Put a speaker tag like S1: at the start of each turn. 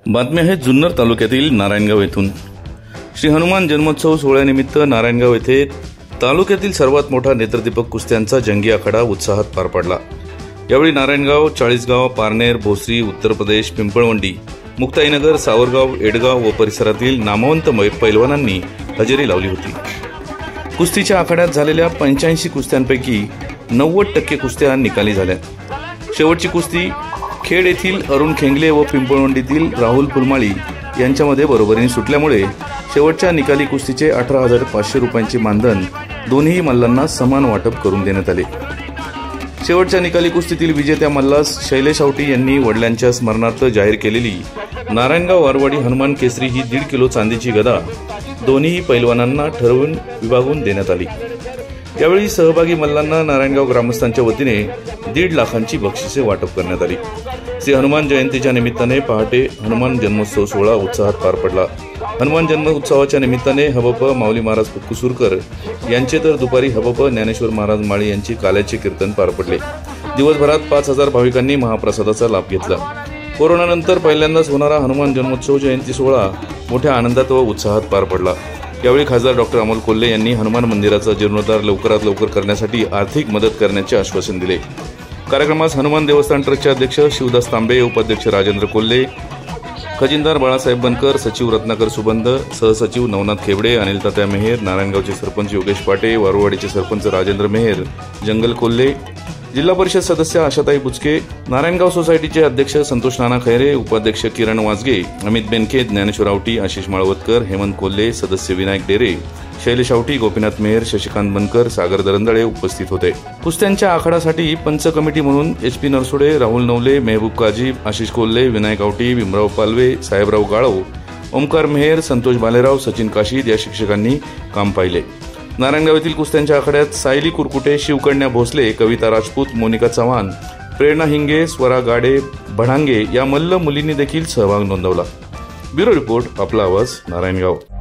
S1: बातमी आहे जुन्नर तालुक्यातील नारायणगाव येथून। श्री हनुमान जन्मोत्सव सोहळ्यानिमित्त नारायणगाव येथे तालुक्यातील सर्वात मोठा नेत्रदीपक कुस्त्यांचा जंगी आखाडा उत्साहात पार पडला। यावेळी नारायणगाव, चाळीसगाव, पारनेर, भोसरी, उत्तर प्रदेश, पिंपळवंडी, मुक्ताईनगर, सावरगाव, एडगाव व परिसरातील नामवंत पैलवानांनी हजेरी लावली होती। कुस्तीच्या आखाड्यात झालेल्या 85 कुस्त्यांपैकी 90% कुस्त्या निकाली झाल्या। शेवटची कुस्ती खेड येथील अरुण खेंगले व पिंपळवंडीतील राहुल फुलमाळी यांच्यामध्ये बरोबरीने सुटल्यामुळे शेवटच्या निकाली कुस्तीचे 18,500 रुपयांचे मानधन दोन्ही मल्लांना समान वाटप करून देण्यात आले। शेवटच्या निकाली कुस्तीतील विजेत्या मल्लास शैलेश आवटी यांनी वडिलांच्या स्मरणार्थ जाहीर केलेली नारायणगाव वारवाडी हनुमान केसरी ही 1.5 किलो चांदीची गदा दोन्ही पैलवानांना ठरवून विभागून देण्यात आली। यावेळी सहभागी मल्लांना नारायणगाव ग्रामस्थांच्या वतीने 1.5 लाखांची बक्षिसे वाटप करण्यात आली। श्री हनुमान जयंतीच्या निमित्ताने पहाटे हनुमान जन्मोत्सव सोहळा उत्साहात पार पडला। हनुमान जन्मोत्सवाच्या निमित्ताने हबप माऊली महाराज कुसूरकर यांचे तर दुपारी हबप ज्ञानेश्वर महाराज माळी यांची काल्याचे कीर्तन पार पडले। दिवसभरात 5,000 भाविकांनी महाप्रसादाचा लाभ घेतला। कोरोनानंतर पहिल्यांदाच होणारा हनुमान जन्मोत्सव जयंती सोहळा मोठ्या आनंदात व उत्साहात पार पडला। यावेळी खासदार डॉक्टर अमोल कोल्हे यांनी हनुमान मंदिराचा जीर्णोद्धार लवकरात लवकर करण्यासाठी आर्थिक मदत करण्याचे आश्वासन दिले। कार्यक्रमास हनुमान देवस्थान ट्रस्टचे अध्यक्ष शिवदास तांबे, उपाध्यक्ष राजेंद्र कोल्हे, खजिनदार बाळासाहेब बनकर, सचिव रत्नाकर सुबंध, सहसचिव नवनाथ खेबडे, अनिल तात्या मेहेर, नारायणगावचे सरपंच योगेश पाटे, वारुवाडीचे सरपंच राजेंद्र मेहेर, जंगल कोल्हे, जिल्हा परिषद सदस्य आशाताई बुचके, नारायणगाव सोसायटीचे अध्यक्ष संतोष नाना खैरे, उपाध्यक्ष किरण वाजगे, अमित बेनके, ज्ञानेश्वर आवटी, आशिष माळवतकर, हेमंत कोल्हे, सदस्य विनायक डेरे, शैलेश आवटी, गोपीनाथ मेहर, शशिकांत बनकर, सागर दरंदळे उपस्थित होते। कुस्त्यांच्या आखाडासाठी पंच कमिटी म्हणून HP नरसोडे, राहुल नवले, मेहबूब काजी, आशिष कोल्हे, विनायक आवटी, भीमराव पालवे, साहेबराव गाळव, ओमकार मेहर, संतोष बालेराव, सचिन काशीद या शिक्षकांनी काम पाहिले। नारायणगाव येथील कुस्त्यांच्या आखाड्यात सायली कुरकुटे, शिवकन्या भोसले, कविता राजपूत, मोनिका चव्हाण, प्रेरणा हिंगे, स्वरा गाडे, भडांगे या मल्ल मुलींनी देखील सहभाग नोंदवला। ब्युरो रिपोर्ट, आपला आवाज, नारायणगाव।